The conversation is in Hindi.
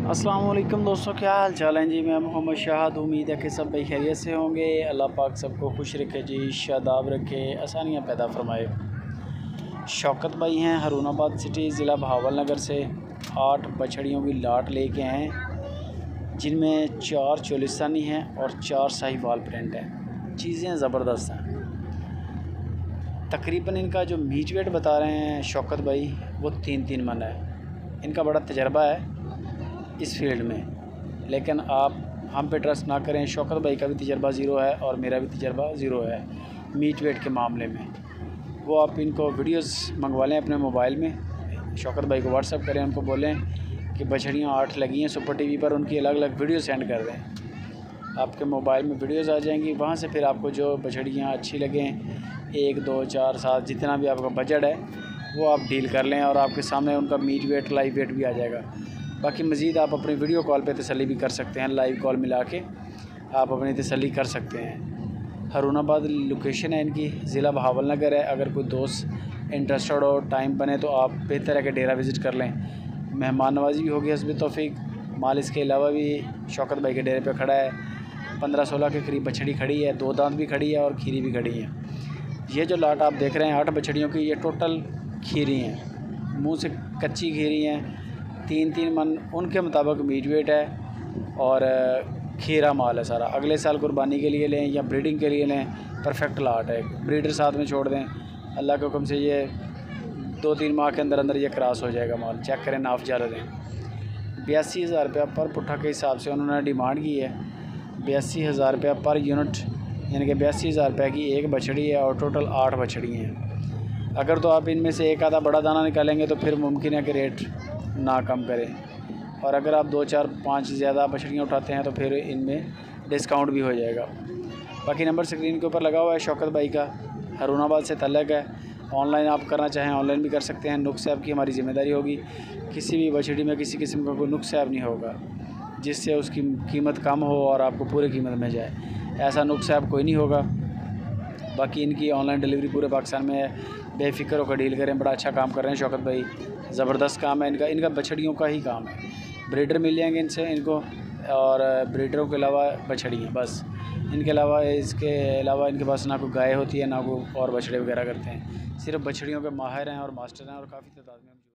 अस्सलाम वालेकुम दोस्तों, क्या हाल चाल है जी। मैं मोहम्मद शाहद। उम्मीद है कि सब भाई खैरियत से होंगे। अल्लाह पाक सबको खुश रखे जी, शादाब रखे, आसानियाँ पैदा फरमाए। शौकत भाई हैं हरूनाबाद सिटी ज़िला बहावल नगर से 8 बछड़ियों की लाट लेके आए, जिनमें 4 चोलिस्तानी हैं और 4 साहिवाल प्रिंट हैं। चीज़ें ज़बरदस्त हैं। तकरीबन इनका जो मीट वेट बता रहे हैं शौकत भाई वो 3-3 मन है। इनका बड़ा तजर्बा है इस फील्ड में, लेकिन आप हम पे ट्रस्ट ना करें। शौकत भाई का भी तजर्बा ज़ीरो है और मेरा भी तजर्बा ज़ीरो है मीट वेट के मामले में। वो आप इनको वीडियोस मंगवा लें अपने मोबाइल में, शौकत भाई को व्हाट्सअप करें, उनको बोलें कि बछड़ियाँ 8 लगी हैं सुपर टीवी पर, उनकी अलग अलग वीडियो सेंड कर दें। आपके मोबाइल में वीडियोज़ आ जाएंगी, वहाँ से फिर आपको जो बछड़ियाँ अच्छी लगें 1, 2, 4, 7 जितना भी आपका बजट है वो आप डील कर लें और आपके सामने उनका मीट वेट लाइव वेट भी आ जाएगा। बाकी मज़ीद आप अपनी वीडियो कॉल पे तसल्ली भी कर सकते हैं, लाइव कॉल मिला के आप अपनी तसल्ली कर सकते हैं। हरूनाबाद लोकेशन है इनकी, ज़िला बहावल नगर है। अगर कोई दोस्त इंटरेस्टेड हो, टाइम बने तो आप बेहतर है कि डेरा विज़िट कर लें। मेहमान नवाजी भी होगी हस्ब तौफीक। माल इसके अलावा भी शौकत भाई के डेरे पे खड़ा है। 15-16 के करीब बछड़ी खड़ी है, 2 दांत भी खड़ी है और खीरी भी खड़ी है। ये जो लाट आप देख रहे हैं 8 बछड़ियों की, ये टोटल खीरी हैं, मुँह से कच्ची खीरी हैं। 3-3 मन उनके मुताबिक मीट वेट है और खीरा माल है सारा। अगले साल कुर्बानी के लिए लें या ब्रीडिंग के लिए लें, परफेक्ट लाट है। ब्रीडर साथ में छोड़ दें, अल्लाह के हुक्म से ये 2-3 माह के अंदर अंदर ये क्रॉस हो जाएगा माल। चेक करें, नाफ ज़्यादा दें। 82,000 रुपया पर पुट्ठा के हिसाब से उन्होंने डिमांड की है। 82,000 रुपया पर यूनिट, यानी कि 82,000 रुपये की एक बछड़ी है और टोटल 8 बछड़ी हैं। अगर तो आप इनमें से एक आधा बड़ा दाना निकालेंगे तो फिर मुमकिन है कि रेट ना कम करें, और अगर आप 2, 4, 5 ज़्यादा बछड़ियाँ उठाते हैं तो फिर इनमें डिस्काउंट भी हो जाएगा। बाकी नंबर स्क्रीन के ऊपर लगा हुआ है शौकत भाई का, हरूनाबाद से तल्लक है। ऑनलाइन आप करना चाहें ऑनलाइन भी कर सकते हैं। नुक्स ऐप की हमारी ज़िम्मेदारी होगी। किसी भी बछड़ी में किसी किस्म का कोई नुक्स ऐप नहीं होगा जिससे उसकी कीमत कम हो और आपको पूरी कीमत में जाए, ऐसा नुक्स ऐप कोई नहीं होगा। बाकी इनकी ऑनलाइन डिलीवरी पूरे पाकिस्तान में है, बेफ़िक्र होकर डील करें। बड़ा अच्छा काम कर रहे हैं शौकत भाई, ज़बरदस्त काम है इनका बछड़ियों का ही काम है। ब्रीडर मिल जाएंगे इनसे इनको, और ब्रीडरों के अलावा बछड़ियाँ बस। इनके अलावा इनके पास ना कोई गाय होती है ना कोई और बछड़े वगैरह करते हैं। सिर्फ बछड़ियों के माहिर हैं और मास्टर हैं और काफ़ी तादाद में